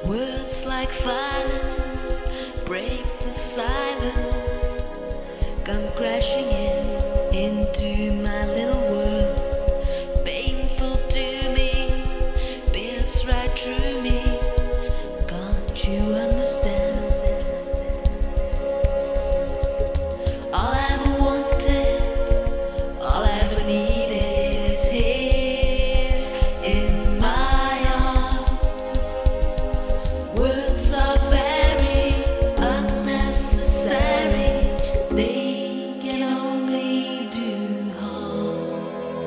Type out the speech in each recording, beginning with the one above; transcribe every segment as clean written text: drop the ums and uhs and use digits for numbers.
Words like violence break the silence, come crashing into my little world. Painful to me, pierce right through me. Can't you understand? All I ever wanted, all I ever needed is here in my arms. Words are very unnecessary, they can only do harm.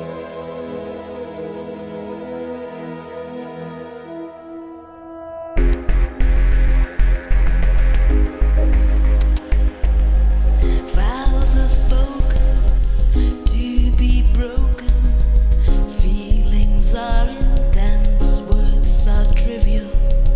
Vows are spoken to be broken, feelings are intense, words are trivial.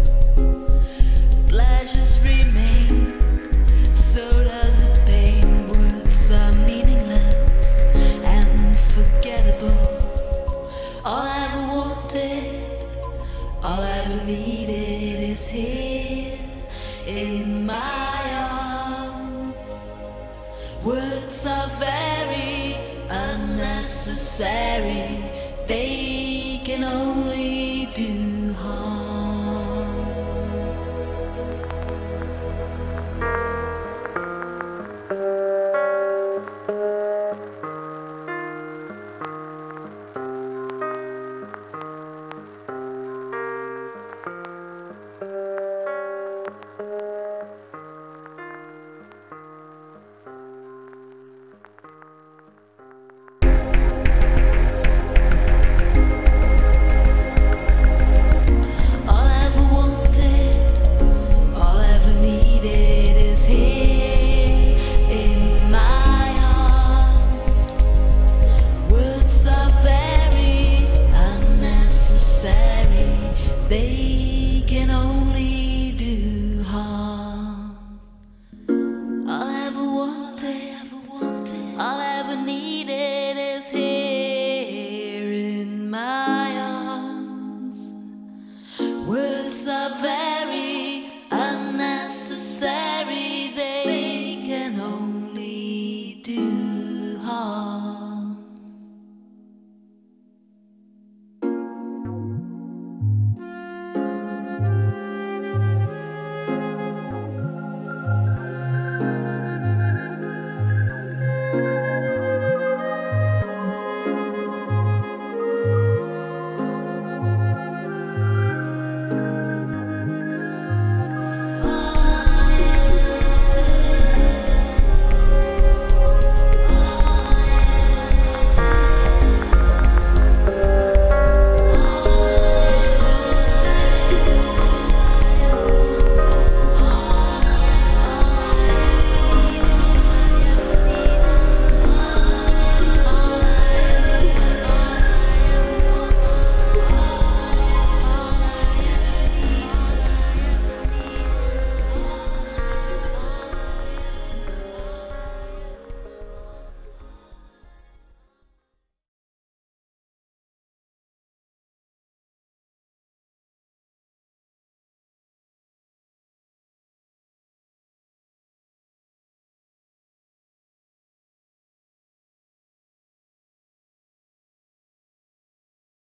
Pleasures remain, so does the pain. Words are meaningless and forgettable. All I ever wanted, all I ever needed is here in my arms. Words are very unnecessary, they can only do harm.